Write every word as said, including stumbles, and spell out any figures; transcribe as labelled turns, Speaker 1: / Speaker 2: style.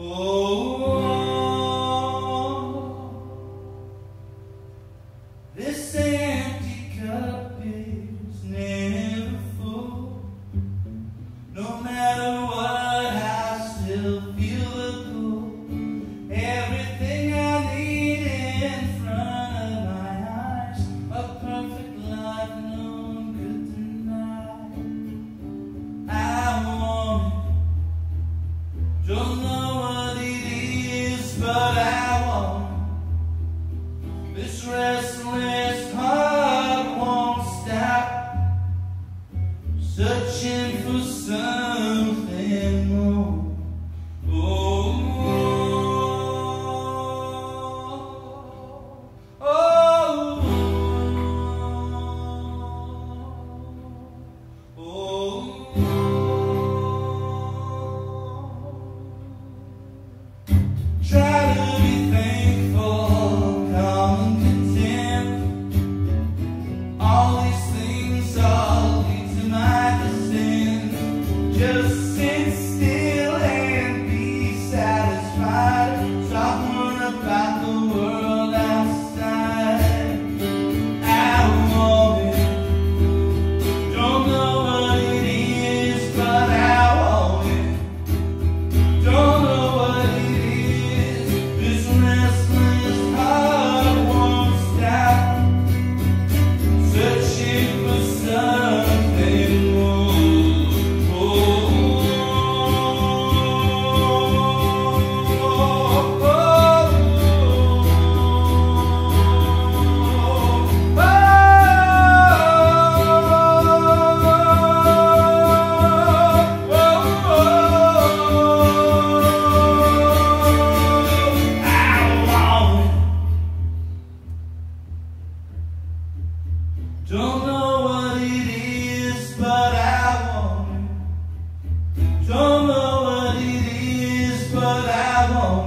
Speaker 1: This empty cup is never full. No matter what, I still feel the pull. Everything I need in front of my eyes. A perfect life no one could deny. I want it. Don't know what it is, but I want it. This restless heart won't stop, searching for something more. Oh, oh, oh, oh, oh. Try to be thankful, calm and content. All these things all lead to my descent. Just sit still and be satisfied. Stop worrying about the world outside. I want it. Don't know what it is, but I want it. Don't know what it is. This restless heart won't stop, searching for something more. Oh, oh, oh, don't know what it is, but I want it. Don't know what it is, but I want it.